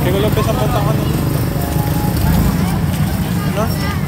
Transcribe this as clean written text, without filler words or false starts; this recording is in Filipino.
Kaya ko lang sa punta ka nun. Ano?